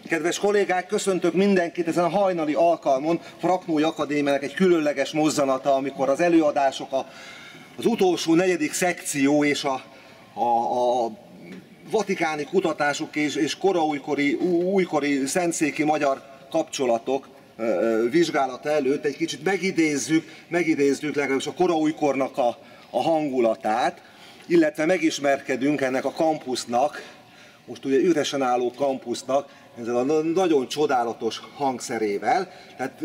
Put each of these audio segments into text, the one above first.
Kedves kollégák, köszöntök mindenkit ezen a hajnali alkalmon. Raknói Akadémiának egy különleges mozzanata, amikor az előadások, az utolsó 4. szekció és a vatikáni kutatások és újkori szentszéki magyar kapcsolatok vizsgálata előtt egy kicsit megidézzük legalábbis a koraújkornak a hangulatát, illetve megismerkedünk ennek a kampusznak, most ugye üresen álló kampusznak, ezzel a nagyon csodálatos hangszerével. Tehát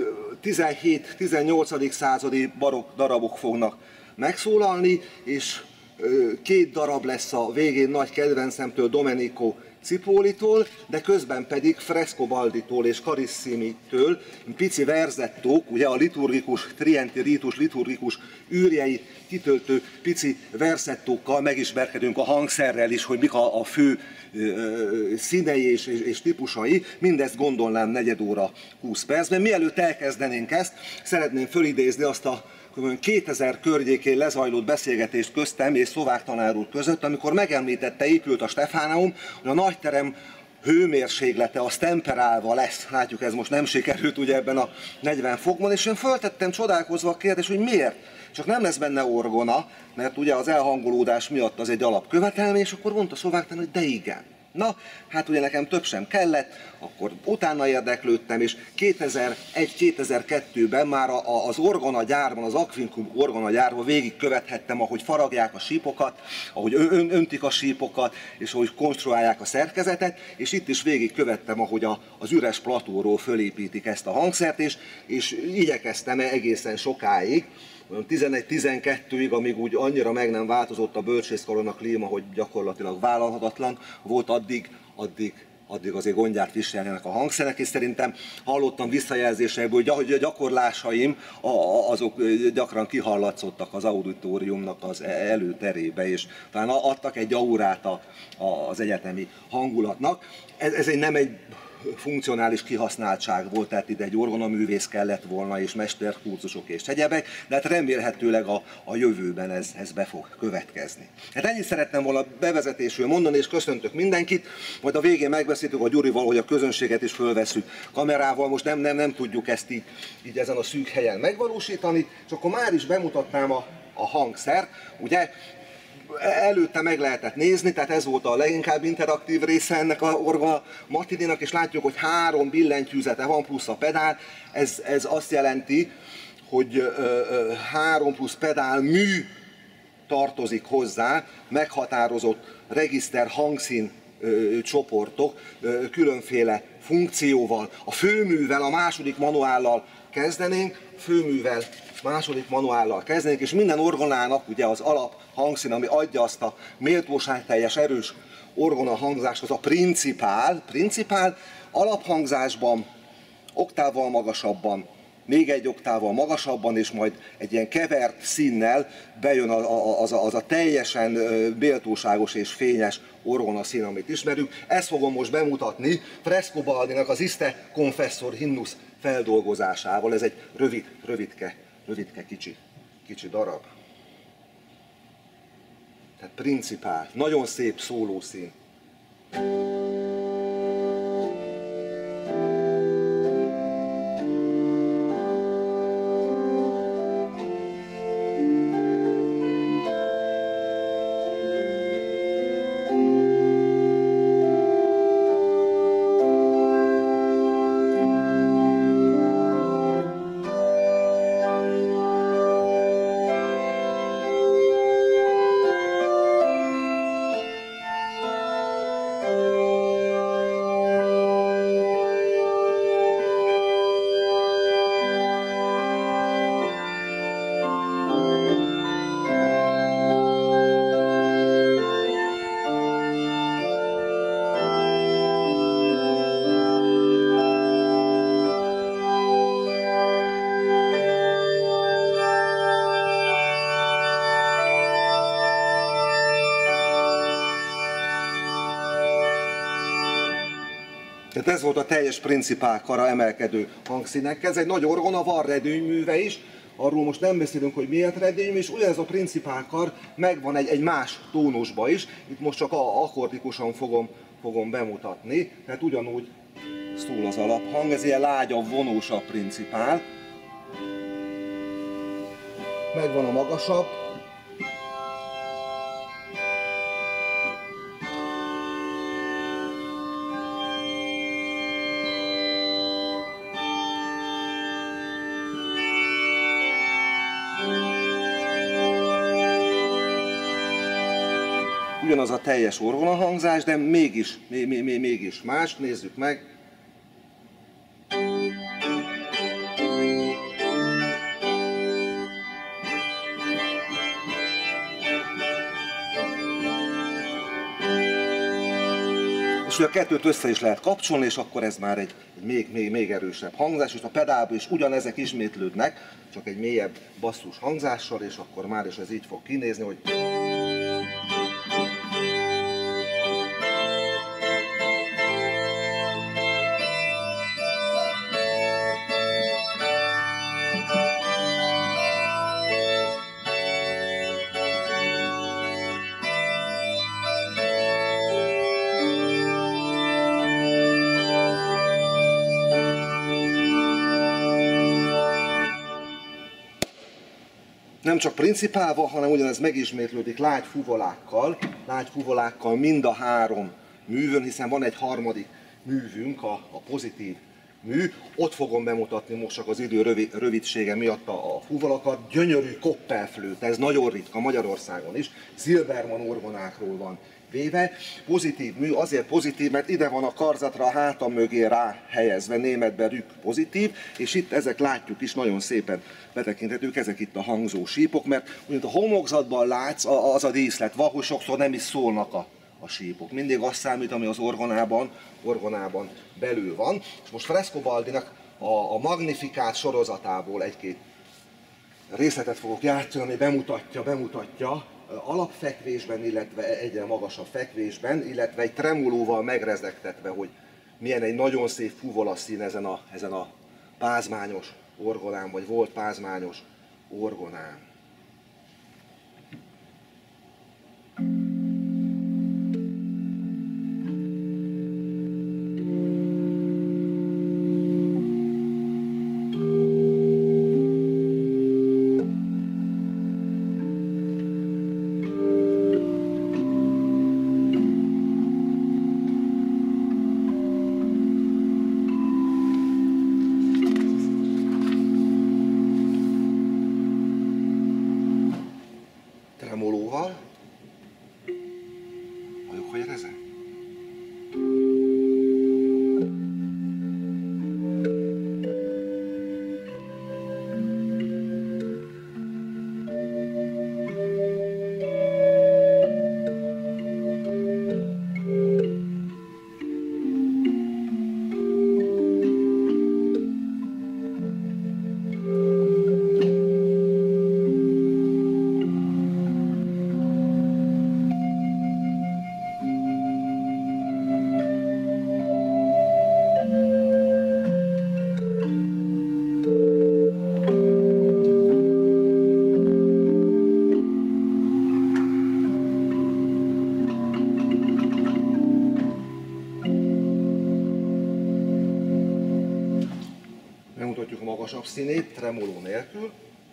17-18. századi barokk darabok fognak megszólalni, és 2 darab lesz a végén nagy kedvencemtől, Domenico Cipolitól, de közben pedig Frescobalditól és Carissimtől pici verzettók, ugye a liturgikus, Trienti rítus liturgikus űrjeit kitöltő pici verzettókkal megismerkedünk a hangszerrel is, hogy mik a fő színei és típusai. Mindezt gondolnám 4 óra 20 percben. Mielőtt elkezdenénk ezt, szeretném fölidézni azt a 2000 környékén lezajlott beszélgetést köztem és Szlovák tanár úr között, amikor megemlítette, épült a Stefáneum, hogy a nagyterem hőmérséklete az temperálva lesz. Látjuk, ez most nem sikerült ugye ebben a 40 fokban, és én föltettem csodálkozva a kérdést, hogy miért? Csak nem lesz benne orgona, mert ugye az elhangolódás miatt az egy alapkövetelmény, és akkor mondta a szlovák tanár, hogy de igen. Na, hát ugye nekem több sem kellett, akkor utána érdeklődtem, és 2001-2002-ben már az orgonagyárban, az Aquincum orgonagyárban végigkövethettem, ahogy faragják a sípokat, ahogy öntik a sípokat, és ahogy konstruálják a szerkezetet, és itt is végigkövettem, ahogy az üres platóról fölépítik ezt a hangszert, és igyekeztem egészen sokáig, 11-12-ig, amíg úgy annyira meg nem változott a bölcsészkaron a klíma, hogy gyakorlatilag vállalhatatlan volt, addig azért gondját viseljenek a hangszerek, és szerintem hallottam visszajelzésekből, hogy a gyakorlásaim azok gyakran kihallatszottak az auditoriumnak az előterébe, és talán adtak egy aurát az egyetemi hangulatnak. Ez nem egy funkcionális kihasználtság volt, tehát ide egy orgonaművész kellett volna, és mesterkurzusok és egyebek, de hát remélhetőleg a jövőben ez be fog következni. Hát ennyit szerettem volna bevezetésül mondani, és köszöntök mindenkit, majd a végén megbeszéltük a Gyurival, hogy a közönséget is fölvesszük kamerával, most nem tudjuk ezt így ezen a szűk helyen megvalósítani, és akkor már is bemutatnám a hangszert, ugye, előtte meg lehetett nézni, tehát ez volt a leginkább interaktív része ennek a orgona matininak, és látjuk, hogy 3 billentyűzete van plusz a pedál, ez azt jelenti, hogy 3 plusz pedál mű tartozik hozzá, meghatározott regiszter hangszín csoportok különféle funkcióval. A főművel, a második manuállal kezdenénk, és minden orgonának ugye az alap hangszín, ami adja azt a méltóságteljes, erős orgona hangzást, az a principál, alaphangzásban, oktávval magasabban, még egy oktávval magasabban, és majd egy ilyen kevert színnel bejön az a teljesen méltóságos és fényes orgona szín, amit ismerünk. Ezt fogom most bemutatni Frescobaldinak az Iste Confessor himnusz feldolgozásával. Ez egy rövidke kicsi darab. Tehát principál, nagyon szép szólószín. Tehát ez volt a teljes principálkara emelkedő hangszínekkel. Ez egy nagy orgona, van redőnyműve is, arról most nem beszélünk, hogy miért redőnymű, és ugyanez a principálkar megvan egy más tónusba is, itt most csak akkordikusan fogom bemutatni, tehát ugyanúgy szól az alaphang, ez ilyen lágyabb, vonósabb principál. Megvan a magasabb. Ugyanaz a teljes orgonahangzás, de mégis más. Nézzük meg. És a kettőt össze is lehet kapcsolni, és akkor ez már egy még erősebb hangzás, és a pedálban is ugyanezek ismétlődnek, csak egy mélyebb basszus hangzással, és akkor már is ez így fog kinézni, hogy... Nem csak principálva, hanem ugyanez megismétlődik lágy fuvolákkal mind a három művön, hiszen van egy harmadik művünk, a pozitív mű. Ott fogom bemutatni most csak az idő rövidsége miatt a fuvolakat. Gyönyörű koppelflőte, ez nagyon ritka Magyarországon is, Zilberman orgonákról van véve. Pozitív mű, azért pozitív, mert ide van a karzatra a hátam mögé rá helyezve, németben rük pozitív, és itt ezek látjuk is nagyon szépen betekinthetők, ezek itt a hangzó sípok, mert ugyan a homlokzatban látsz, az a díszlet, valahogy sokszor nem is szólnak a sípok. Mindig azt számít, ami az orgonában belül van. És most Frescobaldinak a Magnificat sorozatából egy-két részletet fogok játszani, ami bemutatja alapfekvésben, illetve egyre magasabb fekvésben, illetve egy tremolóval megrezegtetve, hogy milyen egy nagyon szép fuvolaszín ezen a pázmányos orgonán, vagy volt pázmányos orgonán. Tremolóval. Halljuk, hogy rezeg? Megmutatjuk a magasabb színét, tremoló nélkül.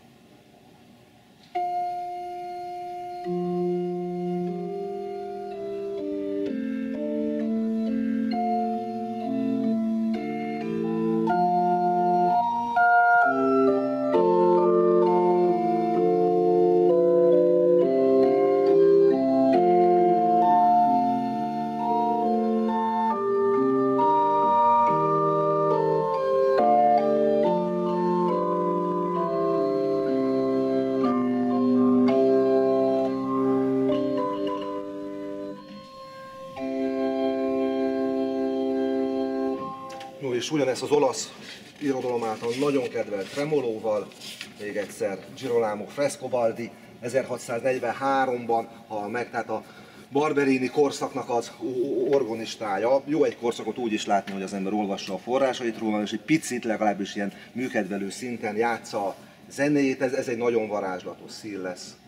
No, és ugyanezt az olasz irodalom által nagyon kedvelt tremolóval, még egyszer Girolamo Frescobaldi 1643-ban hal meg, tehát a Barberini korszaknak az orgonistája. Jó egy korszakot úgy is látni, hogy az ember olvassa a forrásait róla, és egy picit legalábbis ilyen műkedvelő szinten játsza a zenéjét, ez egy nagyon varázslatos szín lesz.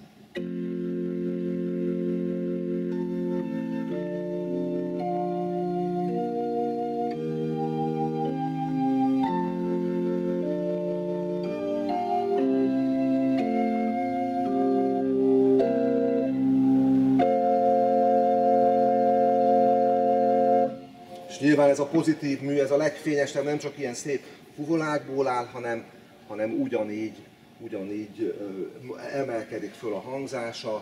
És nyilván ez a pozitív mű, ez a legfényesebb, nem csak ilyen szép fuvolákból áll, hanem ugyanígy emelkedik föl a hangzása.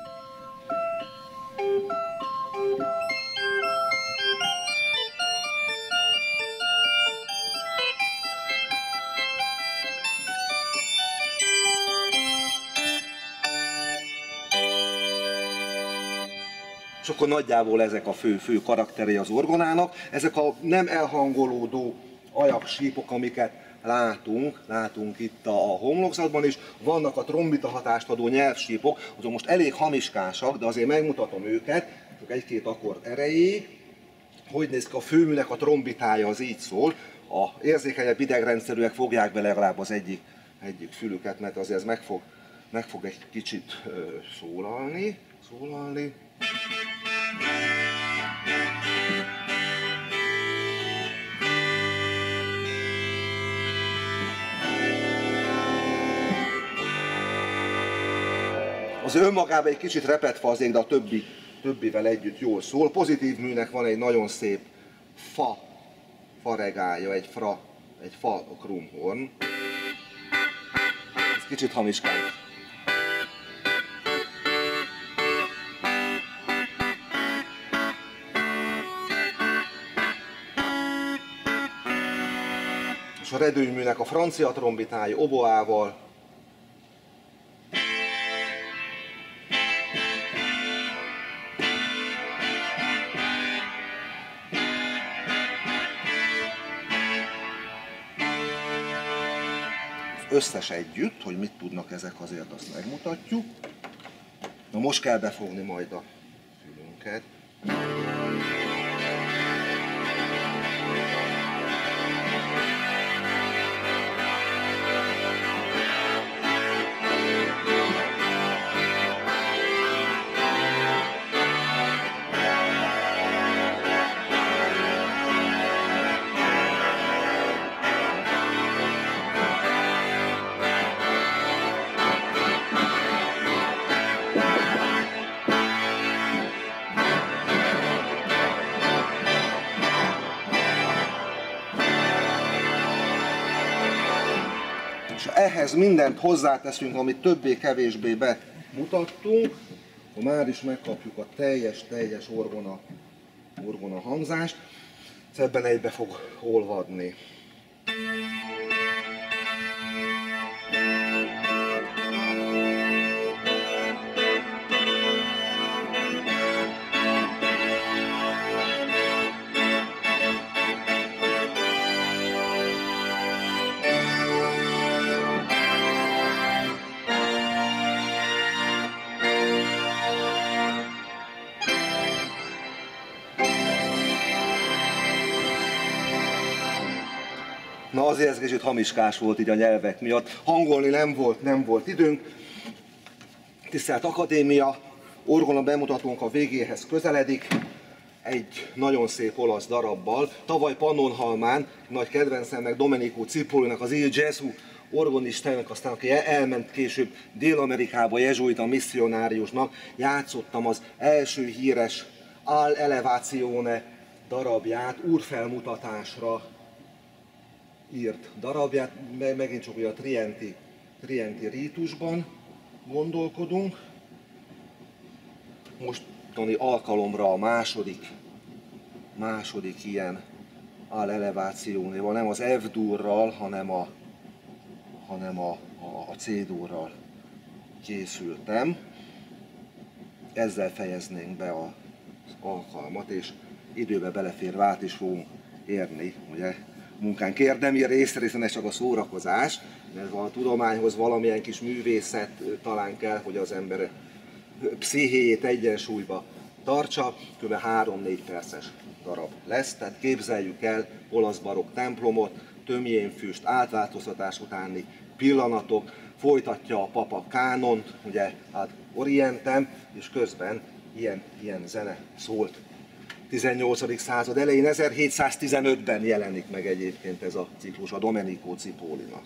És akkor nagyjából ezek a fő karakterei az orgonának. Ezek a nem elhangolódó ajaksípok, amiket látunk itt a homlokzatban is. Vannak a trombita hatást adó nyelvsípok, azok most elég hamiskásak, de azért megmutatom őket, csak egy-két akkord erejéig. Hogy néz ki a főműnek a trombitája, az így szól. A érzékenyebb idegrendszerűek fogják be legalább az egyik fülüket, mert azért ez meg fog egy kicsit szólalni. Az önmagában egy kicsit repedve azért, de a többivel együtt jól szól. Pozitív műnek van egy nagyon szép fa regája, egy fa krumhorn. Ez kicsit hamiskán. És a redőnyműnek a francia trombitája oboával. Összes együtt, hogy mit tudnak ezek, azért azt megmutatjuk. Na most kell befogni majd a fülünket. Ehhez mindent hozzáteszünk, amit többé-kevésbé bemutattunk, akkor már is megkapjuk a teljes orgona hangzást, ez ebben egybe fog olvadni. Na azért ez kicsit hamiskás volt így a nyelvek miatt. Hangolni nem volt időnk. Tisztelt Akadémia, orgona bemutatónk a végéhez közeledik. Egy nagyon szép olasz darabbal. Tavaly Pannonhalmán nagy kedvencemnek, Domenico Cipolinak, az Il Gesù orgonistának, aztán aki elment később Dél-Amerikába jezsuita misszionáriusnak, játszottam az első híres Al Elevazione darabját, úrfelmutatásra írt darabját, megint csak a Trienti rítusban gondolkodunk. Mostani alkalomra a második ilyen Al Elevazione-val, nem az F-durral, hanem a C-durral készültem. Ezzel fejeznénk be az alkalmat, és időbe beleférve át is fogunk érni, ugye? Munkánk érdemi része, ne csak a szórakozás, mert a tudományhoz valamilyen kis művészet talán kell, hogy az ember pszichéjét egyensúlyba tartsa, kb. 3-4 perces darab lesz, tehát képzeljük el olasz barokk templomot, tömjénfüst, átváltoztatás utáni pillanatok, folytatja a papa kánont, ugye ad orientem, és közben ilyen zene szólt. 18. század elején, 1715-ben jelenik meg egyébként ez a ciklus a Domenico Cipolinak.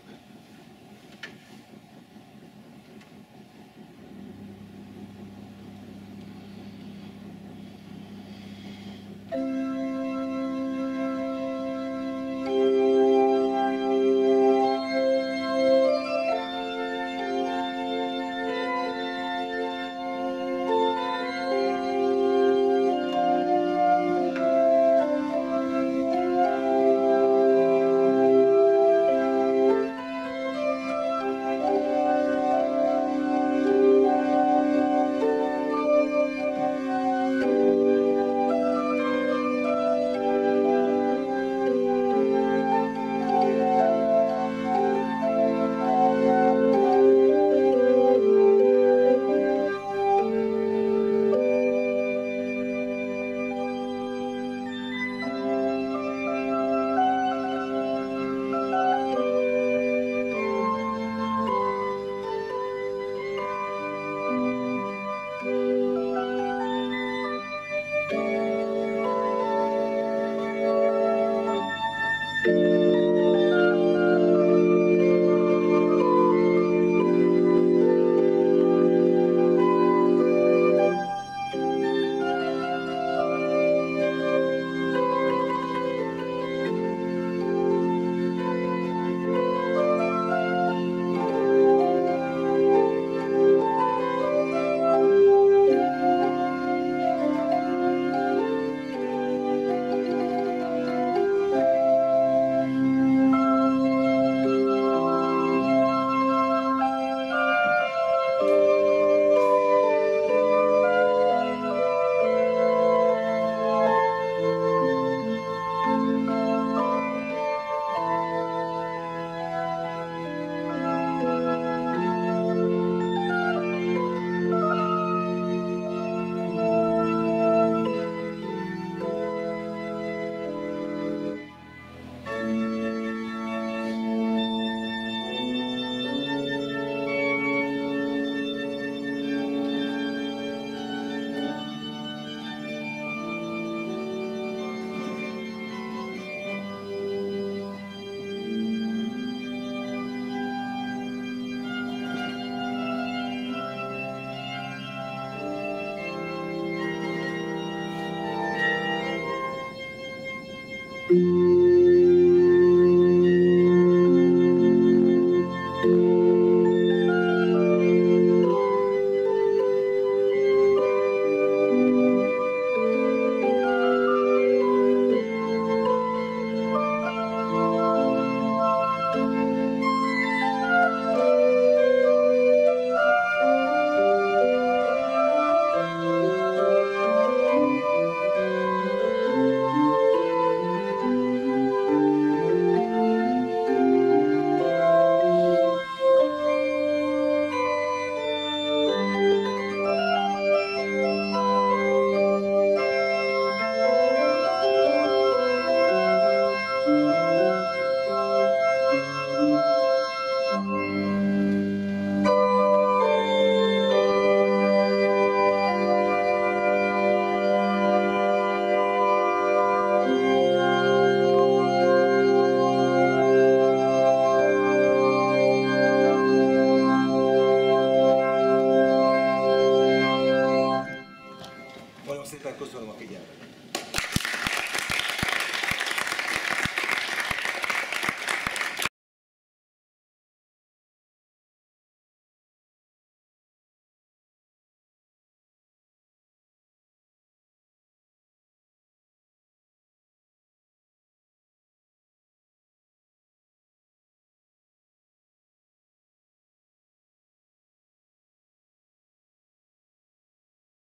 Thank you.